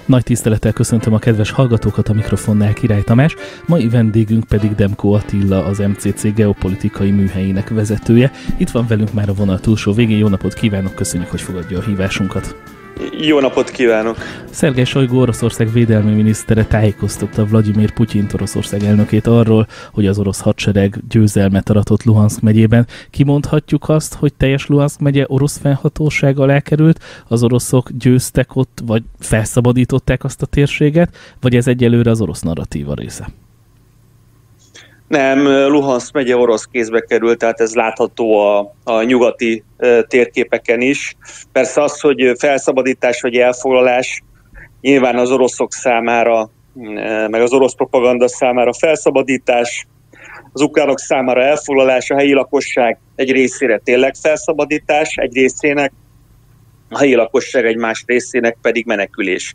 Nagy tisztelettel köszöntöm a kedves hallgatókat, a mikrofonnál Király Tamás, mai vendégünk pedig Demko Attila, az MCC geopolitikai műhelyének vezetője. Itt van velünk már a vonal túlsó végén. Jó napot kívánok, köszönjük, hogy fogadja a hívásunkat. Jó napot kívánok! Szergej Sajgu Oroszország védelmi minisztere tájékoztatta Vladimir Putyint, Oroszország elnökét arról, hogy az orosz hadsereg győzelmet aratott Luhanszk megyében. Kimondhatjuk azt, hogy teljes Luhanszk megye orosz fennhatóság alá került, az oroszok győztek ott, vagy felszabadították azt a térséget, vagy ez egyelőre az orosz narratíva része? Nem, Luhanszk megye orosz kézbe került, tehát ez látható a nyugati térképeken is. Persze az, hogy felszabadítás vagy elfoglalás nyilván az oroszok számára, meg az orosz propaganda számára felszabadítás, az ukránok számára elfoglalás, a helyi lakosság egy részére tényleg felszabadítás, egy részének, a helyi lakosság egy más részének pedig menekülés.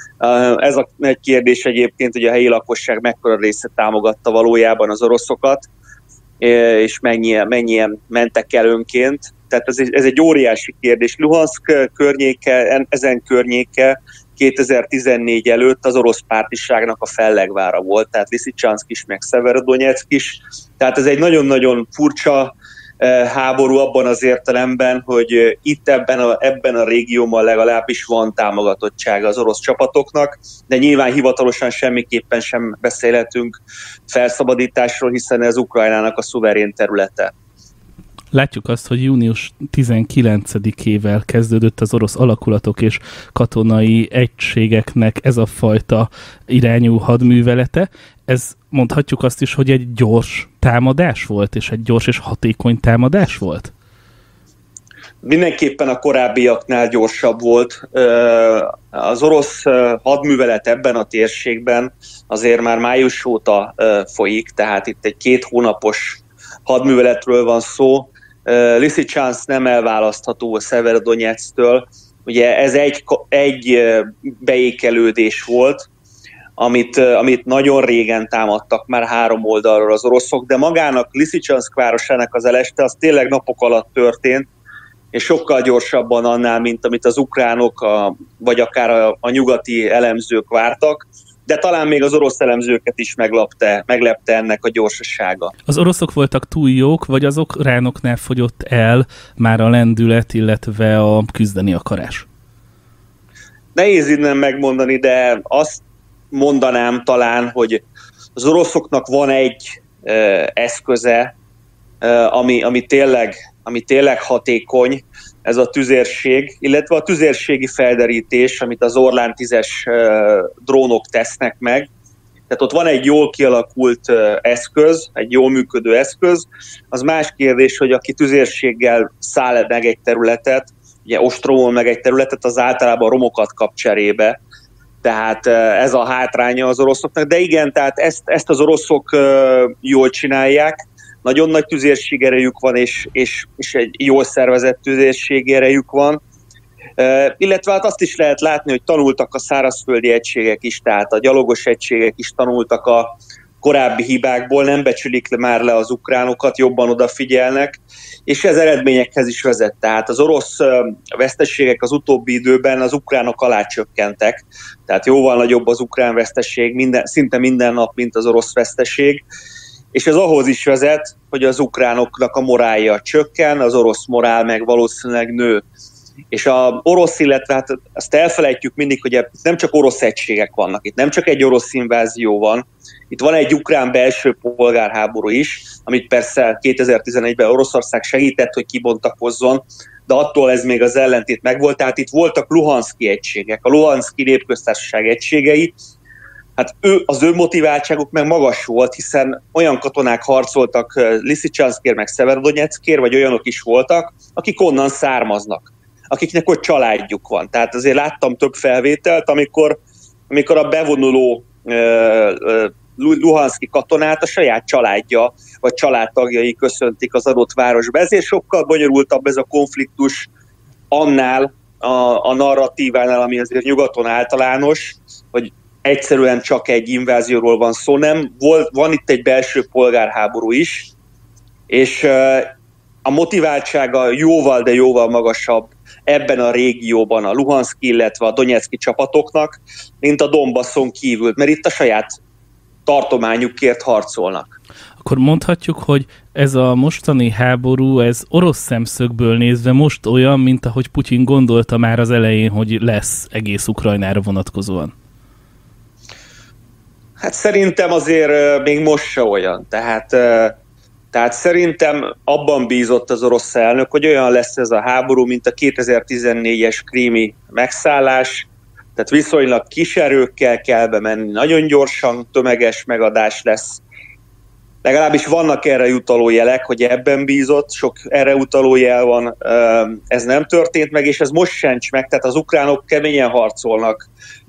Ez egy kérdés egyébként, hogy a helyi lakosság mekkora része támogatta valójában az oroszokat, és mennyien mentek el önként. Tehát ez egy óriási kérdés. Luhanszk környéke, ezen környéke 2014 előtt az orosz pártiságnak a fellegvára volt, tehát Liszicsanszk is, meg Szeverodonyeck is. Tehát ez egy nagyon-nagyon furcsa háború abban az értelemben, hogy itt ebben a régióban legalábbis van támogatottsága az orosz csapatoknak, de nyilván hivatalosan semmiképpen sem beszélhetünk felszabadításról, hiszen ez Ukrajnának a szuverén területe. Látjuk azt, hogy június 19-ével kezdődött az orosz alakulatok és katonai egységeknek ez a fajta irányú hadművelete. Ez mondhatjuk azt is, hogy egy gyors támadás volt, és egy gyors és hatékony támadás volt? Mindenképpen a korábbiaknál gyorsabb volt. Az orosz hadművelet ebben a térségben azért már május óta folyik, tehát itt egy 2 hónapos hadműveletről van szó. Liszicsanszk nem elválasztható a Szeverodonyeck-től. Ugye ez egy beékelődés volt, amit nagyon régen támadtak már 3 oldalról az oroszok, de magának Liszicsanszk városának az eleste az tényleg napok alatt történt, és sokkal gyorsabban annál, mint amit az ukránok, vagy akár a nyugati elemzők vártak, de talán még az orosz elemzőket is meglepte ennek a gyorsasága. Az oroszok voltak túl jók, vagy az ukránoknál fogyott el már a lendület, illetve a küzdeni akarás? Nehéz innen megmondani, de azt mondanám talán, hogy az oroszoknak van egy eszköze, ami tényleg hatékony, ez a tüzérség, illetve a tüzérségi felderítés, amit az Orlán 10-es drónok tesznek meg. Tehát ott van egy jól kialakult eszköz, egy jól működő eszköz. Az más kérdés, hogy aki tüzérséggel száll meg egy területet, ugye ostromol meg egy területet, az általában romokat kap cserébe. Tehát ez a hátránya az oroszoknak. De igen, tehát ezt az oroszok jól csinálják. Nagyon nagy tüzérségerejük van, és egy jól szervezett tüzérségerejük van. Illetve hát azt is lehet látni, hogy tanultak a szárazföldi egységek is, tehát a gyalogos egységek is tanultak a korábbi hibákból, nem becsülik már le az ukránokat, jobban odafigyelnek, és ez eredményekhez is vezet. Tehát az orosz veszteségek az utóbbi időben az ukránok alá csökkentek, tehát jóval nagyobb az ukrán veszteség, szinte minden nap, mint az orosz veszteség, és ez ahhoz is vezet, hogy az ukránoknak a morálja csökken, az orosz morál meg valószínűleg nő. És az orosz, illetve hát azt elfelejtjük mindig, hogy nem csak orosz egységek vannak, itt nem csak egy orosz invázió van, itt van egy ukrán belső polgárháború is, amit persze 2011-ben Oroszország segített, hogy kibontakozzon, de attól ez még az ellentét megvolt. Tehát itt voltak luhanszki egységek, a luhanszki népköztársaság egységei, hát az ő motiváltságuk meg magas volt, hiszen olyan katonák harcoltak Liszicsanszkért, meg Szeverodonyeckért, vagy olyanok is voltak, akik onnan származnak, akiknek ott családjuk van. Tehát azért láttam több felvételt, amikor a bevonuló luhanszki katonát a saját családja, vagy családtagjai köszöntik az adott városba. Ezért sokkal bonyolultabb ez a konfliktus annál a narratívánál, ami azért nyugaton általános, hogy egyszerűen csak egy invázióról van szó, nem. Van itt egy belső polgárháború is, és a motiváltsága jóval, de jóval magasabb ebben a régióban a Luhanszki, illetve a Donyeczki csapatoknak, mint a Donbaszon kívül, mert itt a saját tartományukért harcolnak. Akkor mondhatjuk, hogy ez a mostani háború, ez orosz szemszögből nézve most olyan, mint ahogy Putyin gondolta már az elején, hogy lesz egész Ukrajnára vonatkozóan. Hát szerintem azért még most se olyan. Tehát szerintem abban bízott az orosz elnök, hogy olyan lesz ez a háború, mint a 2014-es krími megszállás, tehát viszonylag kis erőkkel kell bemenni, nagyon gyorsan tömeges megadás lesz. Legalábbis vannak erre utaló jelek, hogy ebben bízott, sok erre utaló jel van, ez nem történt meg, és ez most sincs meg, tehát az ukránok keményen harcolnak.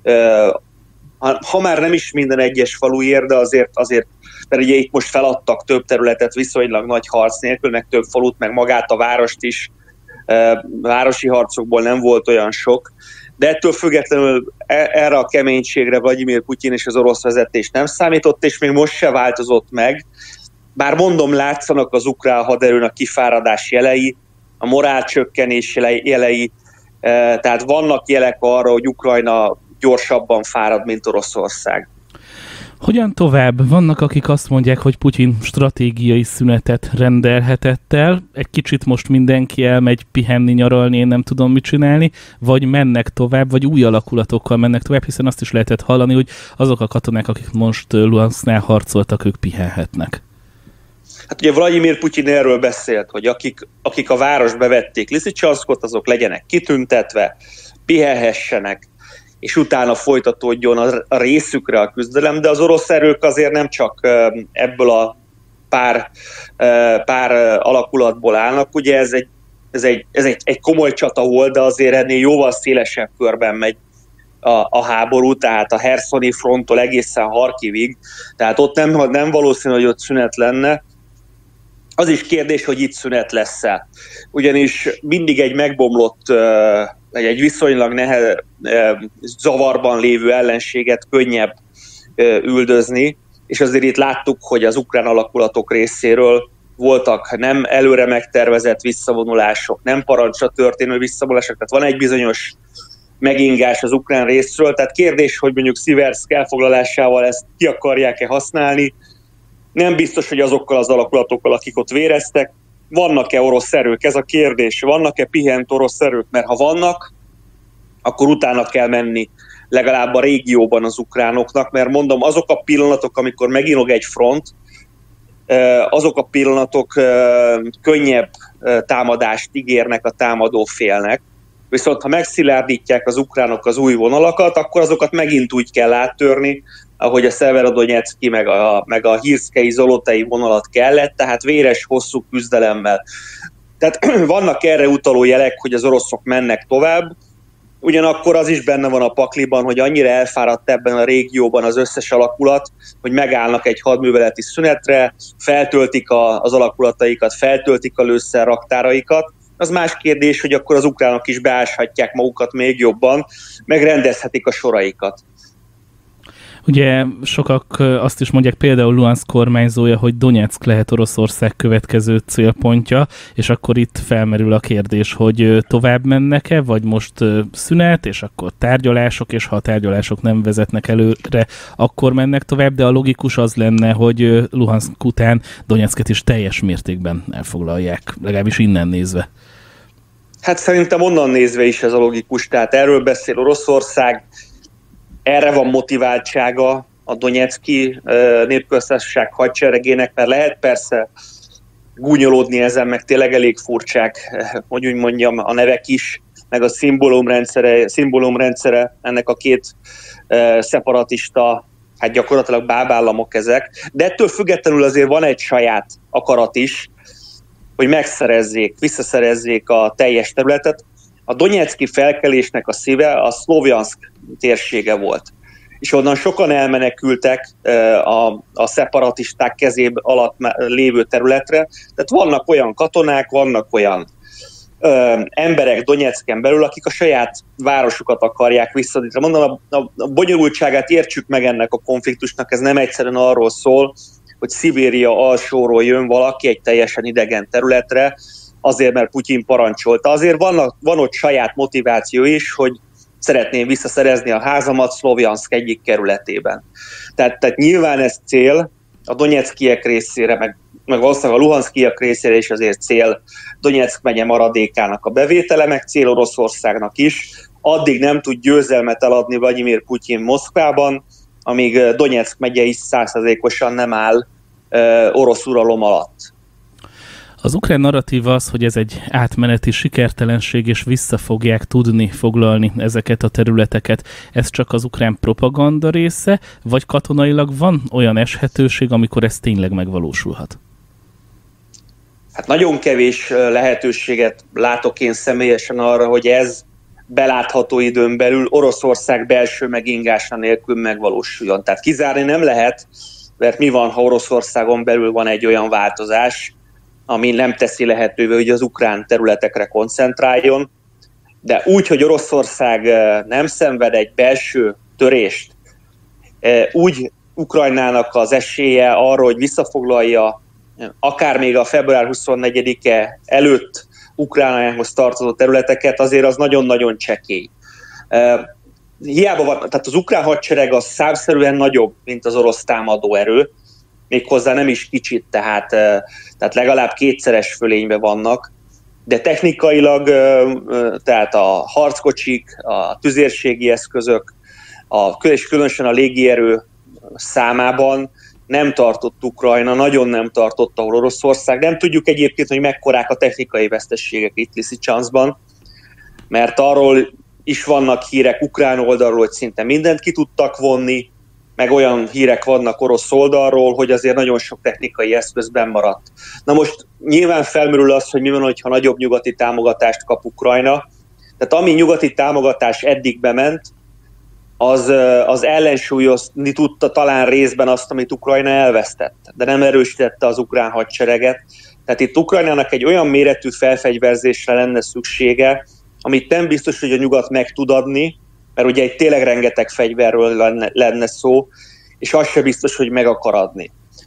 Ha már nem is minden egyes faluért, de azért, mert ugye itt most feladtak több területet viszonylag nagy harc nélkül, meg több falut, meg magát a várost is, városi harcokból nem volt olyan sok, de ettől függetlenül erre a keménységre Vladimir Putyin és az orosz vezetés nem számított, és még most se változott meg. Bár mondom, látszanak az ukrán haderőn a kifáradás jelei, a morálcsökkenés jelei, tehát vannak jelek arra, hogy Ukrajna gyorsabban fárad, mint Oroszország. Hogyan tovább? Vannak, akik azt mondják, hogy Putyin stratégiai szünetet rendelhetett el, egy kicsit most mindenki elmegy pihenni, nyaralni, én nem tudom mit csinálni, vagy mennek tovább, vagy új alakulatokkal mennek tovább, hiszen azt is lehetett hallani, hogy azok a katonák, akik most Luhanszknál harcoltak, ők pihenhetnek. Hát ugye Vladimir Putyin erről beszélt, hogy akik a várost bevették Liszicsanszkot, azok legyenek kitüntetve, pihenhessenek, és utána folytatódjon a részükre a küzdelem, de az orosz erők azért nem csak ebből a pár alakulatból állnak. Ugye ez egy komoly csata volt, de azért ennél jóval szélesebb körben megy a háború, tehát a Herszoni fronttól egészen Harkivig, tehát ott nem valószínű, hogy ott szünet lenne. Az is kérdés, hogy itt szünet lesz-e. Ugyanis mindig egy megbomlott, egy viszonylag zavarban lévő ellenséget könnyebb üldözni, és azért itt láttuk, hogy az ukrán alakulatok részéről voltak nem előre megtervezett visszavonulások, nem parancsra történő visszavonulások, tehát van egy bizonyos megingás az ukrán részről, tehát kérdés, hogy mondjuk Sziverszk elfoglalásával ezt ki akarják-e használni. Nem biztos, hogy azokkal az alakulatokkal, akik ott véreztek, vannak-e orosz erők? Ez a kérdés. Vannak-e pihent orosz erők? Mert ha vannak, akkor utána kell menni legalább a régióban az ukránoknak, mert mondom, azok a pillanatok, amikor meginog egy front, azok a pillanatok könnyebb támadást ígérnek a támadó félnek. Viszont ha megszilárdítják az ukránok az új vonalakat, akkor azokat megint úgy kell áttörni, ahogy a Szeverodonyeczki meg a Hírszkei Zolotei vonalat kellett, tehát véres, hosszú küzdelemmel. Tehát vannak erre utaló jelek, hogy az oroszok mennek tovább, ugyanakkor az is benne van a pakliban, hogy annyira elfáradt ebben a régióban az összes alakulat, hogy megállnak egy hadműveleti szünetre, feltöltik az alakulataikat, feltöltik a lőszer raktáraikat. Az más kérdés, hogy akkor az ukránok is beáshatják magukat még jobban, megrendezhetik a soraikat. Ugye sokak azt is mondják, például Luhanszk kormányzója, hogy Donyeck lehet Oroszország következő célpontja, és akkor itt felmerül a kérdés, hogy tovább mennek-e, vagy most szünet, és akkor tárgyalások, és ha a tárgyalások nem vezetnek előre, akkor mennek tovább, de a logikus az lenne, hogy Luhanszk után Donyecket is teljes mértékben elfoglalják, legalábbis innen nézve. Hát szerintem onnan nézve is ez a logikus, tehát erről beszél Oroszország, erre van motiváltsága a Donyeczki népköztársaság hadseregének, mert lehet persze gúnyolódni ezen, meg tényleg elég furcsák, hogy úgy mondjam, a nevek is, meg a szimbólumrendszere ennek a két szeparatista, hát gyakorlatilag bábállamok ezek, de ettől függetlenül azért van egy saját akarat is, hogy visszaszerezzék a teljes területet. A Donyeczki felkelésnek a szíve a Szlovjanszk térsége volt. És onnan sokan elmenekültek a szeparatisták kezébe alatt lévő területre. Tehát vannak olyan katonák, vannak olyan emberek Donyecken belül, akik a saját városukat akarják visszadítani. Mondom, a bonyolultságát értsük meg ennek a konfliktusnak, ez nem egyszerűen arról szól, hogy Szibéria alsóról jön valaki egy teljesen idegen területre, azért, mert Putyin parancsolta. Azért van ott saját motiváció is, hogy szeretném visszaszerezni a házamat Szlovjanszk egyik kerületében. Tehát nyilván ez cél, a doneckiek részére, meg valószínűleg a luhanszkiak részére is azért cél Donyeck megye maradékának a bevétele, meg cél Oroszországnak is. Addig nem tud győzelmet eladni Vladimir Putyin Moszkvában, amíg Donyeck megye is 100%-osan nem áll orosz uralom alatt. Az ukrán narratíva az, hogy ez egy átmeneti sikertelenség, és vissza fogják tudni foglalni ezeket a területeket. Ez csak az ukrán propaganda része, vagy katonailag van olyan eshetőség, amikor ez tényleg megvalósulhat? Hát nagyon kevés lehetőséget látok én személyesen arra, hogy ez belátható időn belül Oroszország belső megingása nélkül megvalósuljon. Tehát kizárni nem lehet, mert mi van, ha Oroszországon belül van egy olyan változás, ami nem teszi lehetővé, hogy az ukrán területekre koncentráljon, de úgy, hogy Oroszország nem szenved egy belső törést, úgy Ukrajnának az esélye arra, hogy visszafoglalja akár még a február 24-e előtt Ukrajnához tartozó területeket, azért az nagyon-nagyon csekély. Hiába van, tehát az ukrán hadsereg az számszerűen nagyobb, mint az orosz támadóerő, méghozzá nem is kicsit, tehát legalább kétszeres fölényben vannak, de technikailag, tehát a harckocsik, a tüzérségi eszközök, és különösen a légierő számában nem tartott Ukrajna, nagyon nem tartott, ahol Oroszország. Nem tudjuk egyébként, hogy mekkorák a technikai veszteségek itt Liszicsanszban, mert arról is vannak hírek ukrán oldalról, hogy szinte mindent ki tudtak vonni, meg olyan hírek vannak orosz oldalról, hogy azért nagyon sok technikai eszközben maradt. Na most nyilván felmerül az, hogy mi van, ha nagyobb nyugati támogatást kap Ukrajna. Tehát ami nyugati támogatás eddig bement, az ellensúlyozni tudta talán részben azt, amit Ukrajna elvesztett, de nem erősítette az ukrán hadsereget. Tehát itt Ukrajnának egy olyan méretű felfegyverzésre lenne szüksége, amit nem biztos, hogy a nyugat meg tud adni, mert ugye egy tényleg rengeteg fegyverről lenne szó, és az sem biztos, hogy meg akar adni.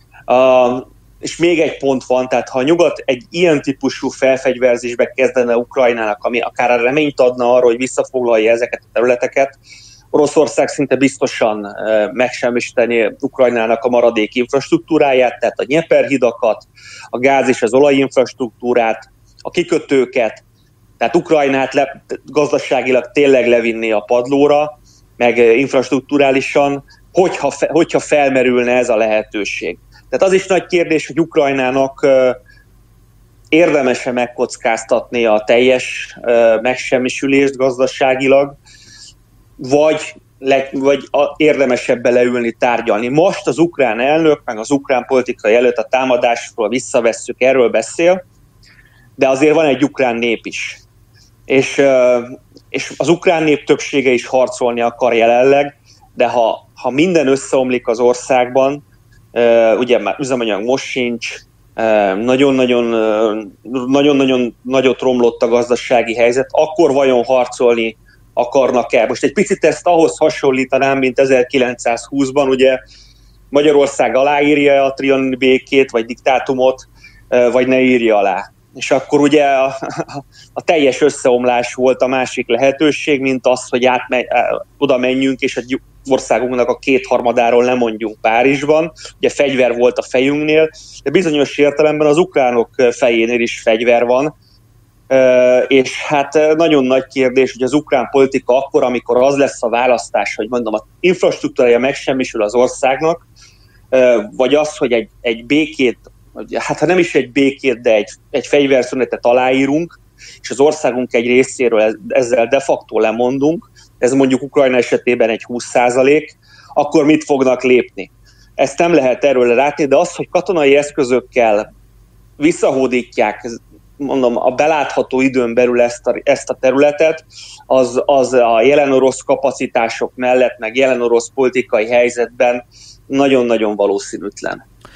És még egy pont van, tehát ha a nyugat egy ilyen típusú felfegyverzésbe kezdene Ukrajnának, ami akár a reményt adna arra, hogy visszafoglalja ezeket a területeket, Oroszország szinte biztosan megsemmisíteni Ukrajnának a maradék infrastruktúráját, tehát a Dnyeper-hidakat, a gáz és az olajinfrastruktúrát, a kikötőket, tehát Ukrajnát gazdaságilag tényleg levinni a padlóra, meg infrastrukturálisan, hogyha felmerülne ez a lehetőség. Tehát az is nagy kérdés, hogy Ukrajnának érdemes-e megkockáztatni a teljes megsemmisülést gazdaságilag, vagy érdemesebb beleülni, tárgyalni. Most az ukrán elnök, meg az ukrán politikai előtt a támadásról visszavesszük, erről beszél, de azért van egy ukrán nép is. És az ukrán nép többsége is harcolni akar jelenleg, de ha minden összeomlik az országban, ugye már üzemanyag most sincs, nagyon-nagyon nagyot romlott a gazdasági helyzet, akkor vajon harcolni akarnak-e? Most egy picit ezt ahhoz hasonlítanám, mint 1920-ban, ugye Magyarország aláírja a trianoni békét, vagy diktátumot, vagy ne írja alá. És akkor ugye a teljes összeomlás volt a másik lehetőség, mint az, hogy oda menjünk, és egy országunknak a kétharmadáról lemondjunk Párizsban. Ugye fegyver volt a fejünknél, de bizonyos értelemben az ukránok fejénél is fegyver van. És hát nagyon nagy kérdés, hogy az ukrán politika akkor, amikor az lesz a választás, hogy mondom, az infrastruktúrája megsemmisül az országnak, vagy az, hogy egy békét, hát ha nem is egy békét, de egy fegyverszünetet aláírunk, és az országunk egy részéről ezzel de facto lemondunk, ez mondjuk Ukrajna esetében egy 20%, akkor mit fognak lépni? Ezt nem lehet erről látni, de az, hogy katonai eszközökkel visszahódítják, mondom, a belátható időn belül ezt a területet, az a jelen orosz kapacitások mellett, meg jelen orosz politikai helyzetben nagyon-nagyon valószínűtlen.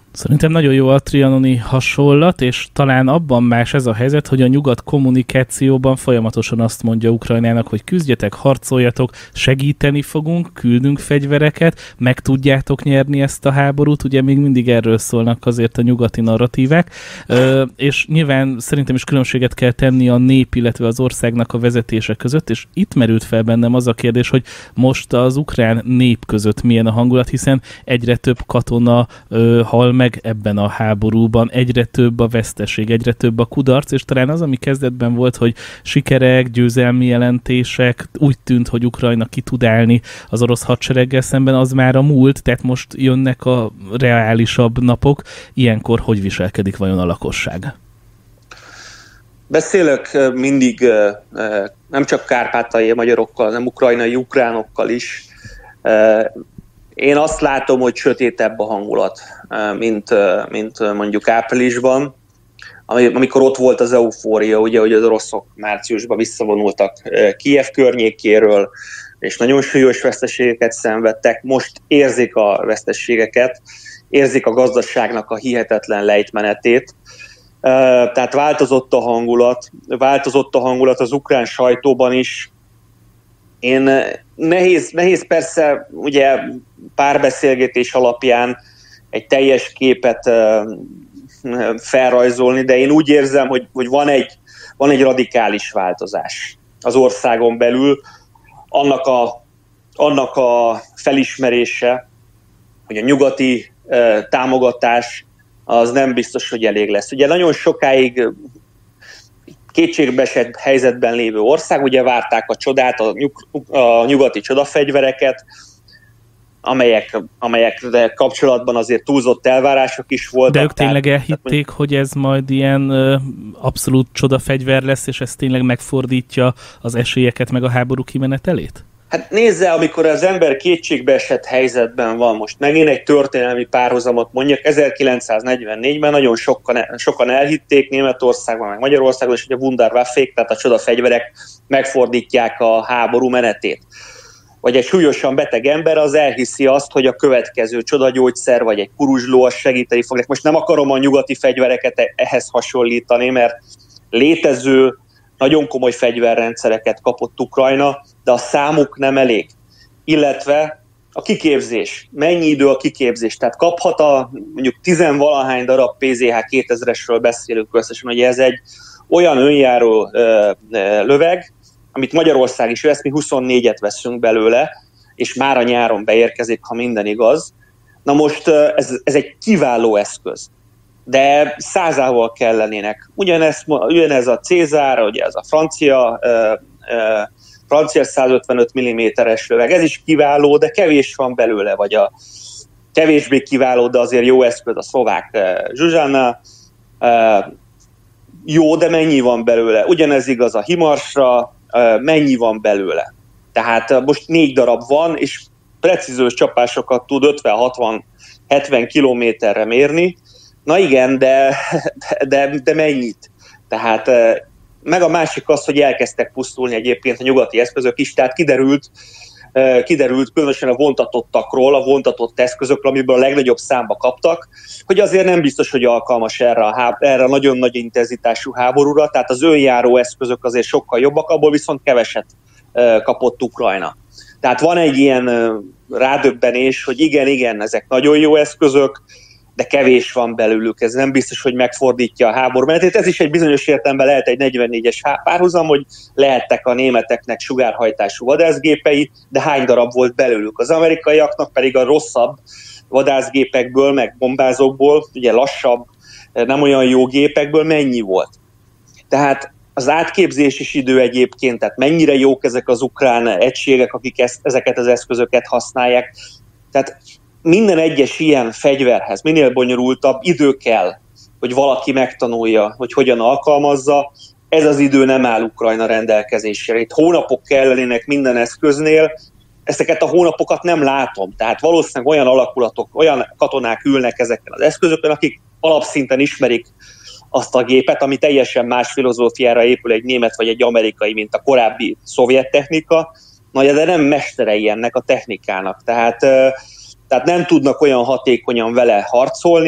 Szerintem nagyon jó a trianoni hasonlat, és talán abban más ez a helyzet, hogy a nyugat kommunikációban folyamatosan azt mondja Ukrajnának, hogy küzdjetek, harcoljatok, segíteni fogunk, küldünk fegyvereket, meg tudjátok nyerni ezt a háborút, ugye még mindig erről szólnak azért a nyugati narratívák, és nyilván szerintem is különbséget kell tenni a nép, illetve az országnak a vezetése között, és itt merült fel bennem az a kérdés, hogy most az ukrán nép között milyen a hangulat, hiszen egyre több katona hal meg ebben a háborúban, egyre több a veszteség, egyre több a kudarc, és talán az, ami kezdetben volt, hogy sikerek, győzelmi jelentések, úgy tűnt, hogy Ukrajna ki tud állni az orosz hadsereggel szemben, az már a múlt, tehát most jönnek a reálisabb napok. Ilyenkor hogy viselkedik vajon a lakosság? Beszélök mindig nem csak kárpátaljai magyarokkal, hanem ukrajnai ukránokkal is. Én azt látom, hogy sötétebb a hangulat, mint mondjuk áprilisban, amikor ott volt az eufória, ugye, hogy az oroszok márciusban visszavonultak Kijev környékéről, és nagyon súlyos veszteségeket szenvedtek. Most érzik a veszteségeket, érzik a gazdaságnak a hihetetlen lejtmenetét. Tehát változott a hangulat az ukrán sajtóban is. Nehéz persze ugye párbeszélgetés alapján egy teljes képet felrajzolni, de én úgy érzem, hogy van egy radikális változás az országon belül, annak a felismerése, hogy a nyugati támogatás az nem biztos, hogy elég lesz. Ugye nagyon sokáig kétségbeesett helyzetben lévő ország, ugye várták a csodát, a nyugati csodafegyvereket, amelyekre kapcsolatban azért túlzott elvárások is voltak. De ők tényleg elhitték, hogy ez majd ilyen abszolút csodafegyver lesz, és ez tényleg megfordítja az esélyeket, meg a háború kimenetelét? Hát nézze, amikor az ember kétségbeesett helyzetben van, most megint egy történelmi párhuzamot mondjak, 1944-ben nagyon sokan elhitték Németországban, meg Magyarországon, és hogy a Wunderwaffék, tehát a csodafegyverek megfordítják a háború menetét. Vagy egy súlyosan beteg ember az elhiszi azt, hogy a következő csodagyógyszer, vagy egy kuruzsló az segíteni fog. Most nem akarom a nyugati fegyvereket ehhez hasonlítani, mert létező, nagyon komoly fegyverrendszereket kapott Ukrajna, de a számuk nem elég. Illetve a kiképzés. Mennyi idő a kiképzés? Tehát kaphat mondjuk 10-valahány darab PZH 2000-esről beszélünk összesen, hogy ez egy olyan önjáró löveg, amit Magyarország is vesz, mi 24-et veszünk belőle, és már a nyáron beérkezik, ha minden igaz. Na most ez egy kiváló eszköz, de 100-ával kellenének. Ugyanez a Cézár, ugye ez a francia 155 mm-es löveg, ez is kiváló, de kevés van belőle, vagy a kevésbé kiváló, de azért jó eszköz a szlovák Zsuzsanna, jó, de mennyi van belőle? Ugyanez igaz a Himarsra, mennyi van belőle? Tehát most 4 darab van, és precíziós csapásokat tud 50-60-70 kilométerre mérni. Na igen, de mennyit? Tehát meg a másik az, hogy elkezdtek pusztulni egyébként a nyugati eszközök is, tehát kiderült különösen a vontatottakról, a vontatott eszközökről, amiből a legnagyobb számba kaptak, hogy azért nem biztos, hogy alkalmas erre a nagyon nagy intenzitású háborúra, tehát az önjáró eszközök azért sokkal jobbak, abból viszont keveset kapott Ukrajna. Tehát van egy ilyen rádöbbenés, hogy igen, ezek nagyon jó eszközök, de kevés van belőlük, ez nem biztos, hogy megfordítja a háború menetét. Ez is egy bizonyos értelemben lehet egy 44-es párhuzam, hogy lehettek a németeknek sugárhajtású vadászgépei, de hány darab volt belőlük. Az amerikaiaknak pedig a rosszabb vadászgépekből, meg bombázókból, ugye lassabb, nem olyan jó gépekből mennyi volt. Tehát az átképzés is idő egyébként, tehát mennyire jók ezek az ukrán egységek, akik ezeket az eszközöket használják. Tehát minden egyes ilyen fegyverhez minél bonyolultabb idő kell, hogy valaki megtanulja, hogy hogyan alkalmazza. Ez az idő nem áll Ukrajna rendelkezésére. Itt hónapok kellenének minden eszköznél, ezeket a hónapokat nem látom. Tehát valószínűleg olyan alakulatok, olyan katonák ülnek ezeken az eszközökön, akik alapszinten ismerik azt a gépet, ami teljesen más filozófiára épül egy német vagy egy amerikai, mint a korábbi szovjet technika, de nem mesterei ennek a technikának. Tehát nem tudnak olyan hatékonyan vele harcolni,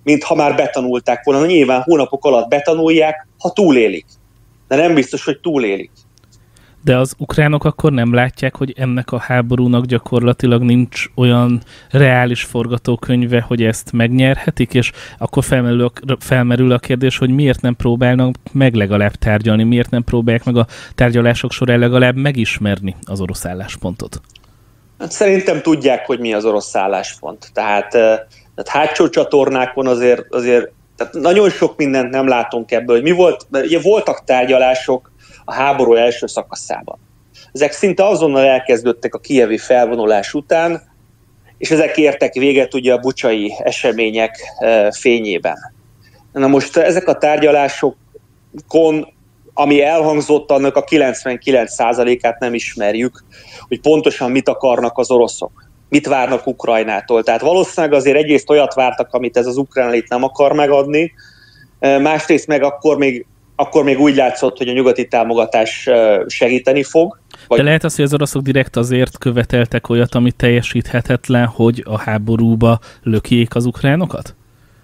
mintha már betanulták volna. Nyilván hónapok alatt betanulják, ha túlélik. De nem biztos, hogy túlélik. De az ukránok akkor nem látják, hogy ennek a háborúnak gyakorlatilag nincs olyan reális forgatókönyve, hogy ezt megnyerhetik, és akkor felmerül a kérdés, hogy miért nem próbálnak meg legalább tárgyalni, miért nem próbálják meg a tárgyalások során legalább megismerni az orosz álláspontot? Hát szerintem tudják, hogy mi az orosz álláspont. Tehát hátsó csatornákon azért tehát nagyon sok mindent nem látunk ebből. Mi volt, ugye voltak tárgyalások a háború első szakaszában. Ezek szinte azonnal elkezdődtek a kijevi felvonulás után, és ezek értek véget ugye a bucsai események fényében. Na most ezek a tárgyalásokon, ami elhangzott, annak a 99%-át nem ismerjük, hogy pontosan mit akarnak az oroszok, mit várnak Ukrajnától. Tehát valószínűleg azért egyrészt olyat vártak, amit ez az ukrán elit nem akar megadni, másrészt meg akkor még úgy látszott, hogy a nyugati támogatás segíteni fog. De lehet az, hogy az oroszok direkt azért követeltek olyat, ami teljesíthetetlen, hogy a háborúba lökjék az ukránokat?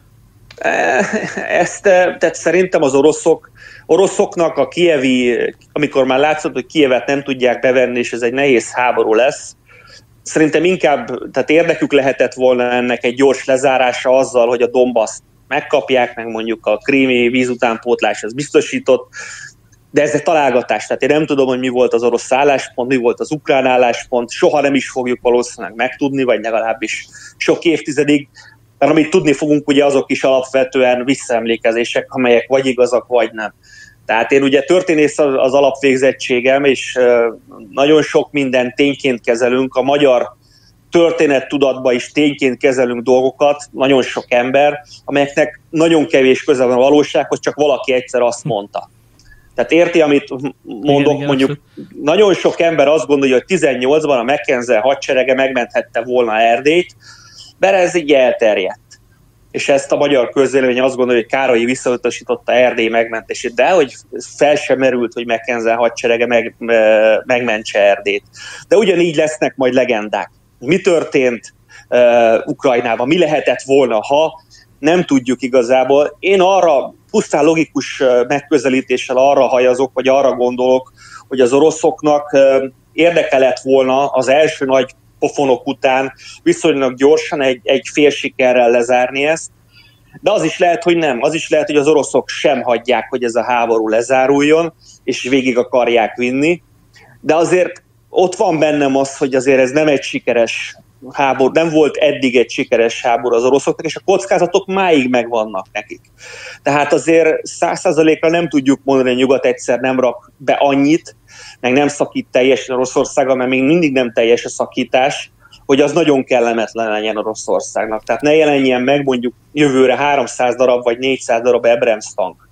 Tehát szerintem az oroszoknak a kijevi, amikor már látszott, hogy Kijevet nem tudják bevenni, és ez egy nehéz háború lesz, szerintem inkább, tehát érdekük lehetett volna ennek egy gyors lezárása azzal, hogy a Donbaszt megkapják, meg mondjuk a krími vízutánpótlás az biztosított, de ez egy találgatás, tehát én nem tudom, hogy mi volt az orosz álláspont, mi volt az ukrán álláspont, soha nem is fogjuk valószínűleg megtudni, vagy legalábbis sok évtizedig, mert amit tudni fogunk, ugye azok is alapvetően visszaemlékezések, amelyek vagy igazak, vagy nem. Tehát én ugye történész az alapvégzettségem, és nagyon sok minden tényként kezelünk, a magyar történettudatban is tényként kezelünk dolgokat, nagyon sok ember, amelyeknek nagyon kevés köze van a valósághoz, csak valaki egyszer azt mondta. Tehát érti, amit mondok, igen, mondjuk nagyon sok ember azt gondolja, hogy 18-ban a Mackenzie hadserege megmenthette volna Erdélyt, de ez így elterjedt. És ezt a magyar közvélemény azt gondolja, hogy Károlyi visszautasította Erdély megmentését, de hogy fel sem merült, hogy Mackenzie hadserege megmentse Erdélyt. De ugyanígy lesznek majd legendák. Mi történt Ukrajnában, mi lehetett volna, ha nem tudjuk igazából. Én arra pusztán logikus megközelítéssel arra hajazok, vagy arra gondolok, hogy az oroszoknak érdeke lett volna az első nagy pofonok után viszonylag gyorsan egy fél sikerrel lezárni ezt, de az is lehet, hogy nem. Az is lehet, hogy az oroszok sem hagyják, hogy ez a háború lezáruljon, és végig akarják vinni, de azért ott van bennem az, hogy azért ez nem egy sikeres háború, nem volt eddig egy sikeres háború az oroszoknak, és a kockázatok máig megvannak nekik. Tehát azért 100%-ra nem tudjuk mondani, hogy nyugat egyszer nem rak be annyit, meg nem szakít teljesen Oroszországgal, mert még mindig nem teljes a szakítás, hogy az nagyon kellemetlen legyen Oroszországnak. Tehát ne jelenjen meg mondjuk jövőre 300 darab vagy 400 darab Abrams tank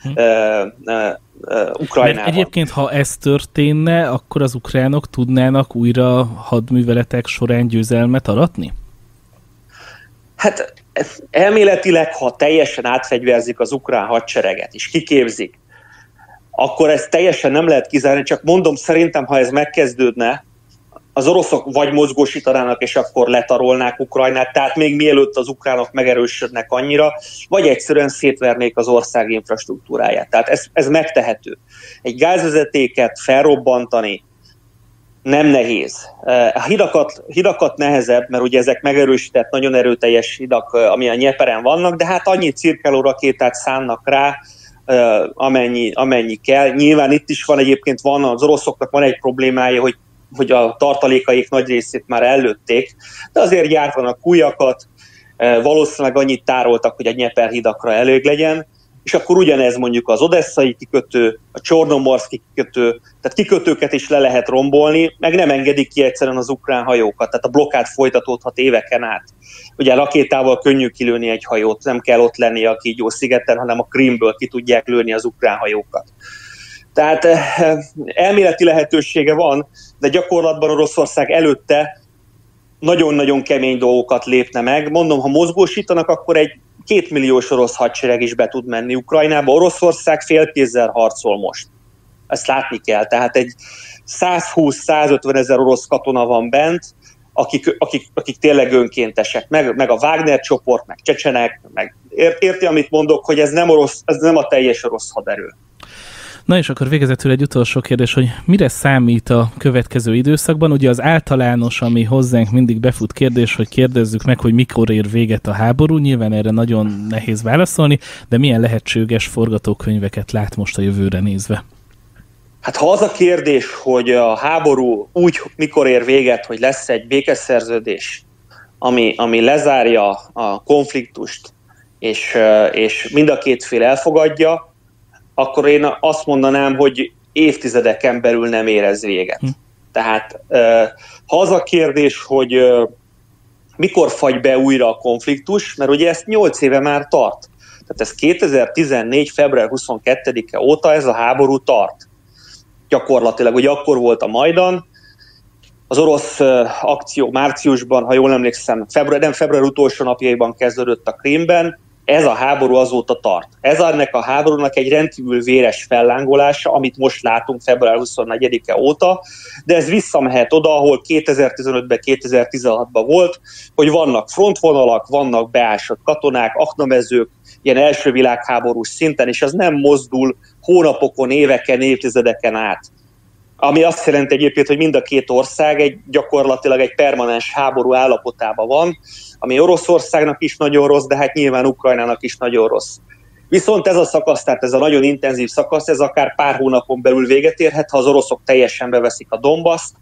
Ukrajnában. Mert egyébként, ha ez történne, akkor az ukránok tudnának újra hadműveletek során győzelmet aratni? Hát elméletileg, ha teljesen átfegyverzik az ukrán hadsereget és kiképzik, akkor ezt teljesen nem lehet kizárni, csak mondom, szerintem, ha ez megkezdődne, az oroszok vagy mozgósítanának, és akkor letarolnák Ukrajnát, tehát még mielőtt az ukránok megerősödnek annyira, vagy egyszerűen szétvernék az ország infrastruktúráját. Tehát ez megtehető. Egy gázvezetéket felrobbantani nem nehéz. A hidakat nehezebb, mert ugye ezek megerősített, nagyon erőteljes hidak, ami a Nyeperen vannak, de hát annyi cirkáló rakétát szánnak rá, amennyi kell. Nyilván itt is van egyébként, az oroszoknak van egy problémája, hogy a tartalékaik nagy részét már ellőtték, de azért gyártanak újakat, valószínűleg annyit tároltak, hogy a Nyeper hidakra elég legyen, és akkor ugyanez mondjuk az odesszai kikötő, a csornomorszki kikötő, tehát kikötőket is le lehet rombolni, meg nem engedik ki egyszerűen az ukrán hajókat, tehát a blokkád folytatódhat éveken át. Ugye rakétával könnyű kilőni egy hajót, nem kell ott lenni a Kígyó-szigeten, hanem a Krímből ki tudják lőni az ukrán hajókat. Tehát elméleti lehetősége van, de gyakorlatban Oroszország előtte nagyon-nagyon kemény dolgokat lépne meg. Mondom, ha mozgósítanak, akkor egy 2 milliós orosz hadsereg is be tud menni Ukrajnába. Oroszország félkézzel harcol most. Ezt látni kell. Tehát egy 120-150 ezer orosz katona van bent, akik tényleg önkéntesek. Meg a Wagner csoport, meg csecsenek, meg érti, amit mondok, hogy ez nem a teljes orosz haderő. Na és akkor végezetül egy utolsó kérdés, hogy mire számít a következő időszakban? Ugye az általános, ami hozzánk mindig befut kérdés, hogy kérdezzük meg, hogy mikor ér véget a háború. Nyilván erre nagyon nehéz válaszolni, de milyen lehetséges forgatókönyveket lát most a jövőre nézve? Hát ha az a kérdés, hogy a háború úgy mikor ér véget, hogy lesz egy békeszerződés, ami lezárja a konfliktust, és mind a két fél elfogadja, akkor én azt mondanám, hogy évtizedeken belül nem érez véget. Tehát ha az a kérdés, hogy mikor fagy be újra a konfliktus, mert ugye ezt 8 éve már tart. Tehát ez 2014. február 22-e óta ez a háború tart. Gyakorlatilag, ugye akkor volt a Majdan, az orosz akció márciusban, ha jól emlékszem, február utolsó napjaiban kezdődött a Krímben, ez a háború azóta tart. Ez ennek a háborúnak egy rendkívül véres fellángolása, amit most látunk február 24-e óta, de ez visszamehet oda, ahol 2015-ben, 2016-ban volt, hogy vannak frontvonalak, vannak beásott katonák, aknamezők, ilyen első világháborús szinten, és az nem mozdul hónapokon, éveken, évtizedeken át. Ami azt jelenti egyébként, hogy mind a két ország gyakorlatilag egy permanens háború állapotában van, ami Oroszországnak is nagyon rossz, de hát nyilván Ukrajnának is nagyon rossz. Viszont ez a szakasz, tehát ez a nagyon intenzív szakasz, ez akár pár hónapon belül véget érhet, ha az oroszok teljesen beveszik a Donbaszt,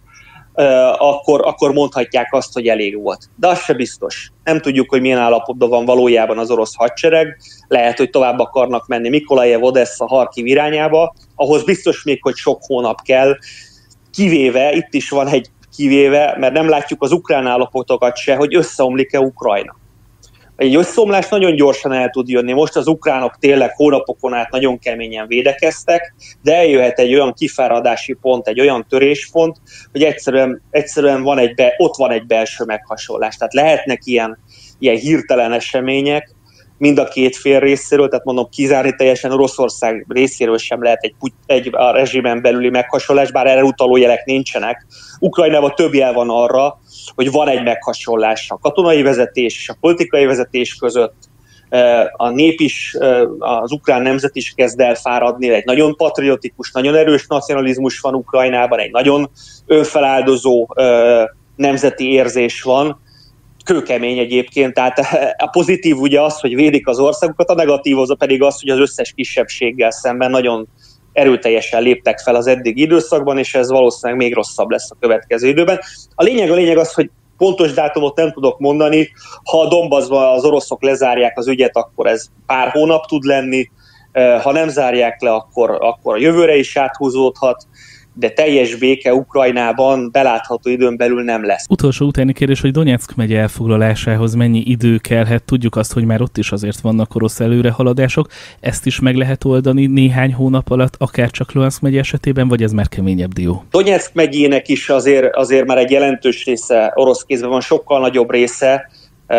akkor mondhatják azt, hogy elég volt. De az se biztos. Nem tudjuk, hogy milyen állapotban van valójában az orosz hadsereg. Lehet, hogy tovább akarnak menni Mikolajev, Odessa, Harkiv irányába. Ahhoz biztos még, hogy sok hónap kell. Kivéve, itt is van egy kivéve, mert nem látjuk az ukrán állapotokat se, hogy összeomlik-e Ukrajna. Egy összeomlás nagyon gyorsan el tud jönni. Most az ukránok tényleg hónapokon át nagyon keményen védekeztek, de eljöhet egy olyan kifáradási pont, egy olyan töréspont, hogy egyszerűen ott van egy belső meghasonlás. Tehát lehetnek ilyen hirtelen események mind a két fél részéről, tehát mondom, kizárni teljesen Oroszország részéről sem lehet egy a rezsimen belüli meghasonlás, bár erre utaló jelek nincsenek. Ukrajnában több jel van arra, hogy van egy meghasonlás a katonai vezetés és a politikai vezetés között. A nép is, az ukrán nemzet is kezd elfáradni, egy nagyon patriotikus, nagyon erős nacionalizmus van Ukrajnában, egy nagyon önfeláldozó nemzeti érzés van, kőkemény egyébként, tehát a pozitív ugye az, hogy védik az országokat, a negatív az pedig az, hogy az összes kisebbséggel szemben nagyon erőteljesen léptek fel az eddigi időszakban, és ez valószínűleg még rosszabb lesz a következő időben. A lényeg az, hogy pontos dátumot nem tudok mondani, ha a Donbassban az oroszok lezárják az ügyet, akkor ez pár hónap tud lenni, ha nem zárják le, akkor a jövőre is áthúzódhat, de teljes béke Ukrajnában belátható időn belül nem lesz. Utolsó utáni kérdés, hogy Donyeck megye elfoglalásához mennyi idő kellhet? Tudjuk azt, hogy már ott is azért vannak orosz előrehaladások. Ezt is meg lehet oldani néhány hónap alatt, akár csak Luhanszk megye esetében, vagy ez már keményebb dió? Donyeck megyének is azért már egy jelentős része orosz kézben van, sokkal nagyobb része,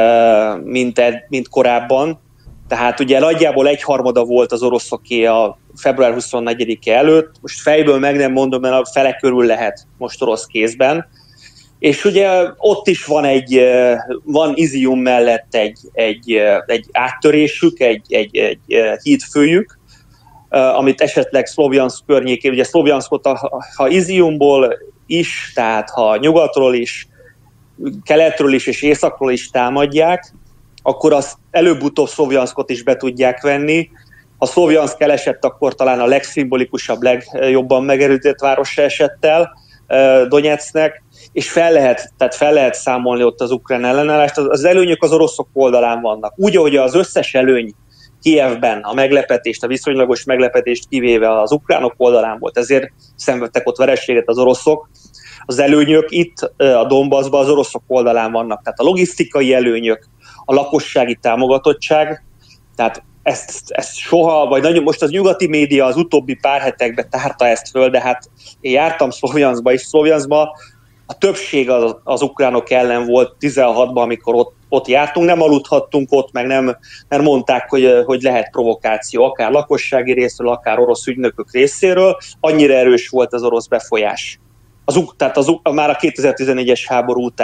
mint korábban. Tehát ugye nagyjából 1/3 volt az oroszoké a február 24-e előtt, most fejből meg nem mondom, mert a fele körül lehet most orosz kézben. És ugye ott is van Izium mellett egy áttörésük, egy hídfőjük, amit esetleg Szlovjanszk környékén, ugye Szlovjanszkot, ha Iziumból is, tehát ha nyugatról is, keletről is és északról is támadják, akkor azt előbb-utóbb Szlovjanszkot is be tudják venni. Ha Szlovjanszk elesett, akkor talán a legszimbolikusabb, legjobban megerősített városa esett el Donyecknek, és fel lehet számolni ott az ukrán ellenállást. Az előnyök az oroszok oldalán vannak. Úgy, ahogy az összes előny Kijevben a meglepetést, a viszonylagos meglepetést kivéve az ukránok oldalán volt, ezért szenvedtek ott vereséget az oroszok. Az előnyök itt a Donbassban az oroszok oldalán vannak. Tehát a logisztikai előnyök, a lakossági támogatottság, tehát ezt soha, vagy nagyon, most az nyugati média az utóbbi pár hetekben tárta ezt föl, de hát én jártam Szlovjanszkba is, Szlovjanszkba a többség az ukránok ellen volt 16-ban, amikor ott jártunk, nem aludhattunk ott, meg nem, mert mondták, hogy lehet provokáció, akár lakossági részről, akár orosz ügynökök részéről, annyira erős volt az orosz befolyás. Tehát már a 2014-es háború után.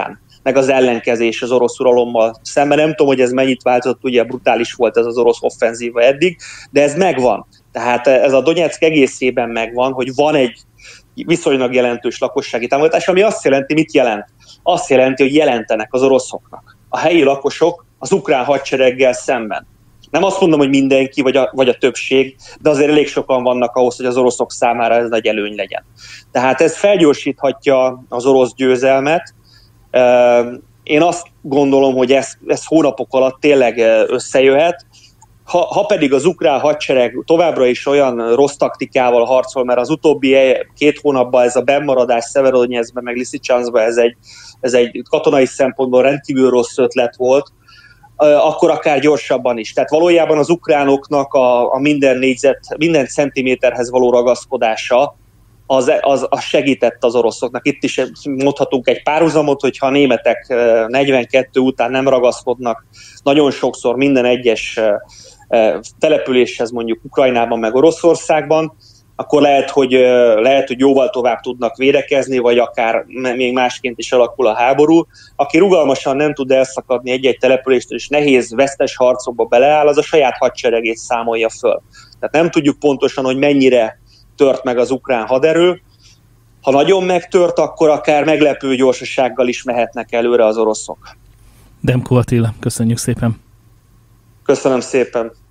meg az ellenkezés az orosz uralommal szemben. Nem tudom, hogy ez mennyit változott, ugye brutális volt ez az orosz offenzíva eddig, de ez megvan. Tehát ez a Donyeck egészében megvan, hogy van egy viszonylag jelentős lakossági támogatás, ami azt jelenti, mit jelent? Azt jelenti, hogy jelentenek az oroszoknak a helyi lakosok az ukrán hadsereggel szemben. Nem azt mondom, hogy mindenki, vagy a többség, de azért elég sokan vannak ahhoz, hogy az oroszok számára ez nagy előny legyen. Tehát ez felgyorsíthatja az orosz győzelmet. Én azt gondolom, hogy ez hónapok alatt tényleg összejöhet. Ha pedig az ukrán hadsereg továbbra is olyan rossz taktikával harcol, mert az utóbbi 2 hónapban ez a bennmaradás Szeverodonyeckben, meg Liszicsanszban ez egy katonai szempontból rendkívül rossz ötlet volt, akkor akár gyorsabban is. Tehát valójában az ukránoknak a minden centiméterhez való ragaszkodása az segített az oroszoknak. Itt is mondhatunk egy párhuzamot, hogyha a németek 42 után nem ragaszkodnak nagyon sokszor minden egyes településhez, mondjuk Ukrajnában meg Oroszországban, akkor lehet, hogy jóval tovább tudnak védekezni, vagy akár még másként is alakul a háború. Aki rugalmasan nem tud elszakadni egy-egy településtől, és nehéz, vesztes harcokba beleáll, az a saját hadseregét számolja föl. Tehát nem tudjuk pontosan, hogy mennyire tört meg az ukrán haderő. Ha nagyon megtört, akkor akár meglepő gyorsasággal is mehetnek előre az oroszok. Demko Attila, köszönjük szépen! Köszönöm szépen!